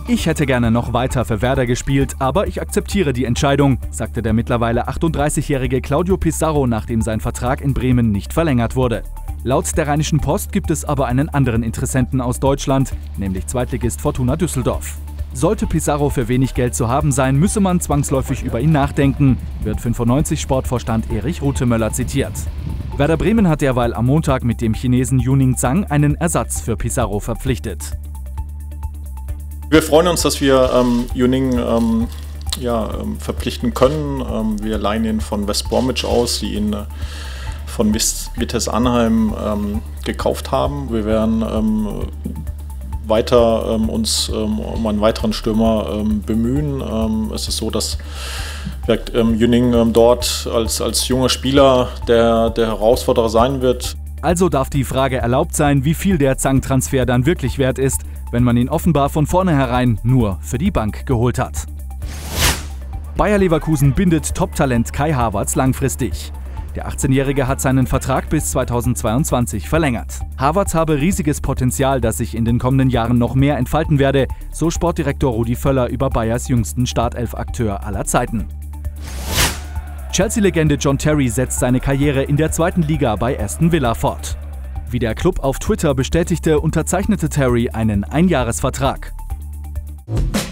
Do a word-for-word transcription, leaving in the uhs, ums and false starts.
Ich hätte gerne noch weiter für Werder gespielt, aber ich akzeptiere die Entscheidung, sagte der mittlerweile achtunddreißigjährige Claudio Pizarro, nachdem sein Vertrag in Bremen nicht verlängert wurde. Laut der Rheinischen Post gibt es aber einen anderen Interessenten aus Deutschland, nämlich Zweitligist Fortuna Düsseldorf. Sollte Pizarro für wenig Geld zu haben sein, müsse man zwangsläufig über ihn nachdenken, wird fünfundneunzig-Sportvorstand Erich Rutemöller zitiert. Werder Bremen hat derweil am Montag mit dem Chinesen Yuning Zhang einen Ersatz für Pizarro verpflichtet. Wir freuen uns, dass wir ähm, Yuning ähm, ja, ähm, verpflichten können. Ähm, wir leihen ihn von West Bromwich aus, die ihn äh, von Vitesse Arnhem ähm, gekauft haben. Wir werden ähm, weiter ähm, uns ähm, um einen weiteren Stürmer ähm, bemühen. Ähm, es ist so, dass ähm, Yuning ähm, dort als, als junger Spieler der, der Herausforderer sein wird. Also darf die Frage erlaubt sein, wie viel der Zhang-Transfer dann wirklich wert ist, wenn man ihn offenbar von vornherein nur für die Bank geholt hat. Bayer Leverkusen bindet Top-Talent Kai Havertz langfristig. Der achtzehnjährige hat seinen Vertrag bis zweitausendzweiundzwanzig verlängert. Havertz habe riesiges Potenzial, das sich in den kommenden Jahren noch mehr entfalten werde, so Sportdirektor Rudi Völler über Bayers jüngsten Startelf-Akteur aller Zeiten. Chelsea-Legende John Terry setzt seine Karriere in der zweiten Liga bei Aston Villa fort. Wie der Club auf Twitter bestätigte, unterzeichnete Terry einen Einjahresvertrag.